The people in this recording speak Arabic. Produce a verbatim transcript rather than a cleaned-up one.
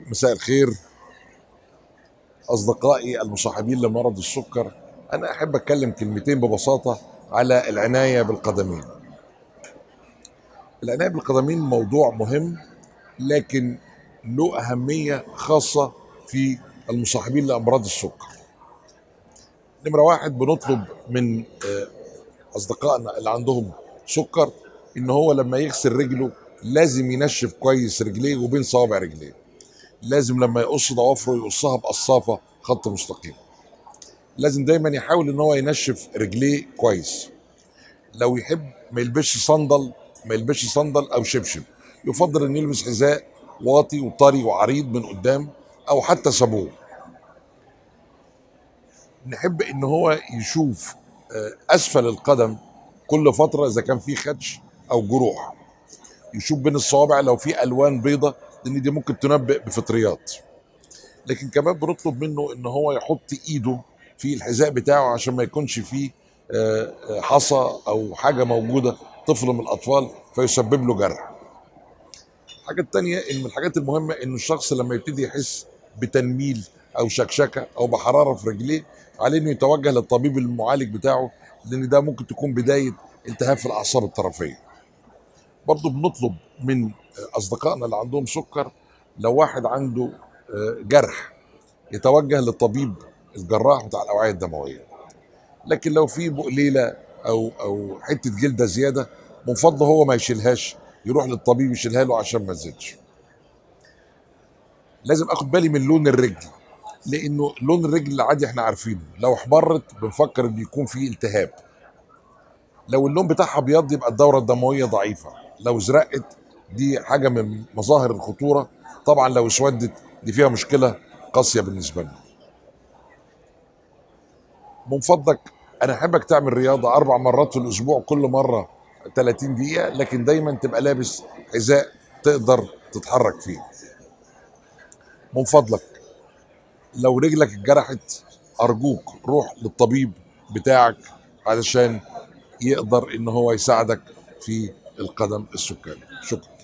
مساء الخير أصدقائي المصاحبين لمرض السكر. أنا أحب أتكلم كلمتين ببساطة على العناية بالقدمين. العناية بالقدمين موضوع مهم، لكن له أهمية خاصة في المصاحبين لأمراض السكر. نمرة واحد، بنطلب من آه، أصدقائنا اللي عندهم سكر إن هو لما يغسل رجله لازم ينشف كويس رجليه وبين صوابع رجليه. لازم لما يقص ضوافره يقصها بقصافة خط مستقيم. لازم دايما يحاول ان هو ينشف رجليه كويس. لو يحب ما يلبسش صندل ما يلبسش صندل او شبشب. يفضل انه يلبس حذاء واطي وطري وعريض من قدام، او حتى صابون. نحب ان هو يشوف آه، اسفل القدم كل فتره اذا كان في خدش او جروح. يشوف بين الصوابع لو في الوان بيضة، لان دي ممكن تنبئ بفطريات. لكن كمان بنطلب منه ان هو يحط ايده في الحذاء بتاعه عشان ما يكونش فيه آه، آه، حصى او حاجه موجوده، طفل من الاطفال فيسبب له جرح. الحاجه التانيه، ان من الحاجات المهمه ان الشخص لما يبتدي يحس بتنميل او شكشكه او بحراره في رجليه، عليه انه يتوجه للطبيب المعالج بتاعه، لان ده ممكن تكون بدايه التهاب في الاعصاب الطرفيه. برضه بنطلب من اصدقائنا اللي عندهم سكر، لو واحد عنده آه، جرح، يتوجه للطبيب الجراح بتاع الاوعيه الدمويه. لكن لو في بقليله او او حته جلده زياده، من فضله هو ما يشيلهاش، يروح للطبيب يشيلها له عشان ما تزيدش. لازم اخد بالي من لون الرجل، لانه لون الرجل العادي احنا عارفينه، لو احمرت بنفكر ان يكون في التهاب. لو اللون بتاعها ابيض يبقى الدوره الدمويه ضعيفه. لو زرقت دي حاجه من مظاهر الخطوره. طبعا لو اسودت دي فيها مشكله قاسيه بالنسبه لنا. من فضلك، انا احبك تعمل رياضه اربع مرات في الاسبوع، كل مره ثلاثين دقيقه، لكن دايما تبقى لابس حذاء تقدر تتحرك فيه. من فضلك، لو رجلك اتجرحت ارجوك روح للطبيب بتاعك علشان يقدر ان هو يساعدك في القدم السكري. شكرا.